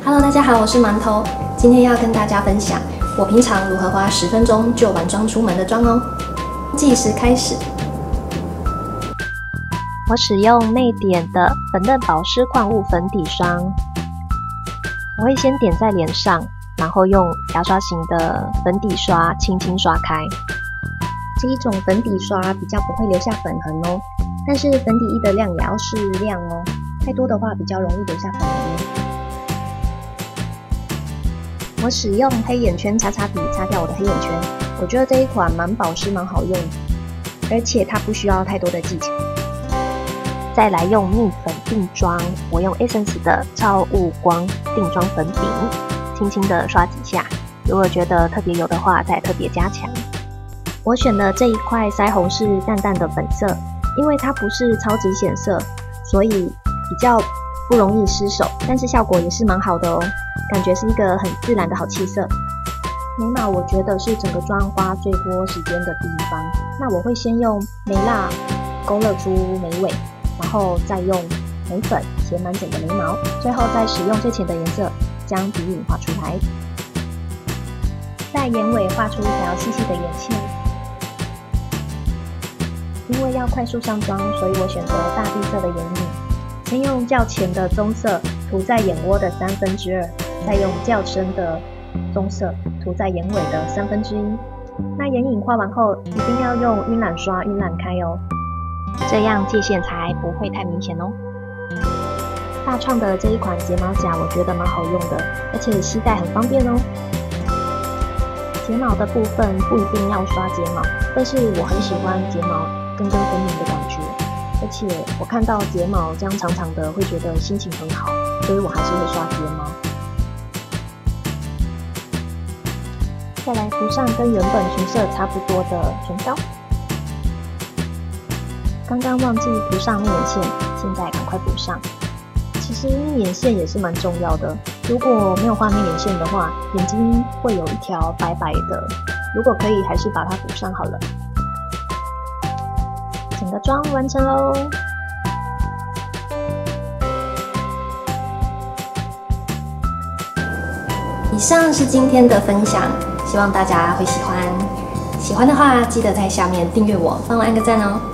Hello， 大家好，我是馒头，今天要跟大家分享我平常如何花10分钟就完妆出门的妆哦。计时开始。 我使用内点的粉嫩保湿矿物粉底霜，我会先点在脸上，然后用牙刷型的粉底刷轻轻刷开。这一种粉底刷比较不会留下粉痕哦，但是粉底液的量也要适量哦，太多的话比较容易留下粉痕。我使用黑眼圈擦擦笔擦掉我的黑眼圈，我觉得这一款蛮保湿蛮好用，而且它不需要太多的技巧。再来用蜜粉定妆，我用 Essence 的超雾光定妆粉饼，轻轻的刷几下，如果觉得特别油的话，再特别加强。我选的这一块腮红是淡淡的粉色，因为它不是超级显色，所以比较不容易失手，但是效果也是蛮好的哦，感觉是一个很自然的好气色。眉毛我觉得是整个妆花最多时间的地方，那我会先用眉蜡勾勒出眉尾，然后再用眉粉写满整个眉毛，最后再使用最浅的颜色将鼻影画出来，在眼尾画出一条细细的眼线。因为要快速上妆，所以我选择大地色的眼影，先用较浅的棕色涂在眼窝的2/3，再用较深的棕色涂在眼尾的1/3。那眼影画完后，一定要用晕染刷晕染开哦，这样界限才不会太明显哦。大创的这一款睫毛夹我觉得蛮好用的，而且携带很方便哦。睫毛的部分不一定要刷睫毛，但是我很喜欢睫毛根根分明的感觉，而且我看到睫毛这样长长的会觉得心情很好，所以我还是会刷睫毛。再来涂上跟原本唇色差不多的唇膏。刚刚忘记涂上内眼线，现在赶快补上。其实内眼线也是蛮重要的，如果没有画内眼线的话，眼睛会有一条白白的，如果可以还是把它补上好了。整个妆完成喽！ 以上是今天的分享，希望大家会喜欢。喜欢的话，记得在下面订阅我，帮我按个赞哦。